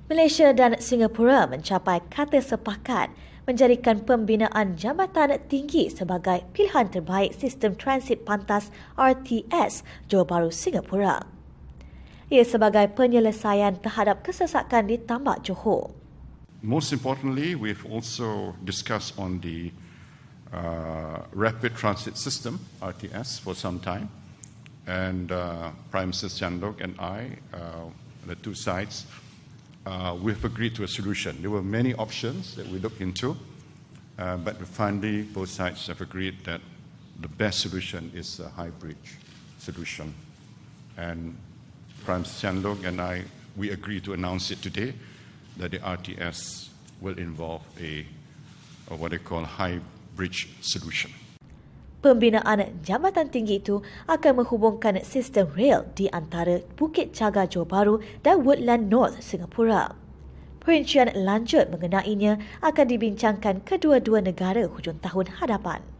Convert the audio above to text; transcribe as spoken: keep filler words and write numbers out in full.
Malaysia dan Singapura mencapai kata sepakat menjadikan Pembinaan Jambatan Tinggi sebagai pilihan terbaik Sistem Transit Pantas R T S Johor Bahru-Singapura. Ia sebagai penyelesaian terhadap kesesakan di Tambak Johor. Most importantly, we've also discussed on the uh, Rapid Transit System, R T S, for some time. And uh, Prime Minister Chandok and I, uh, the two sides, uh, we've agreed to a solution. There were many options that we looked into, uh, but finally both sides have agreed that the best solution is a hybrid solution. And Prime Minister Chandok and I, we agreed to announce it today, that the R T S will involve a, a what they call hybrid solution. Pembinaan Jambatan Tinggi itu akan menghubungkan sistem rel di antara Bukit Chagar Johor Bahru dan Woodland North Singapura. Perincian lanjut mengenainya akan dibincangkan kedua-dua negara hujung tahun hadapan.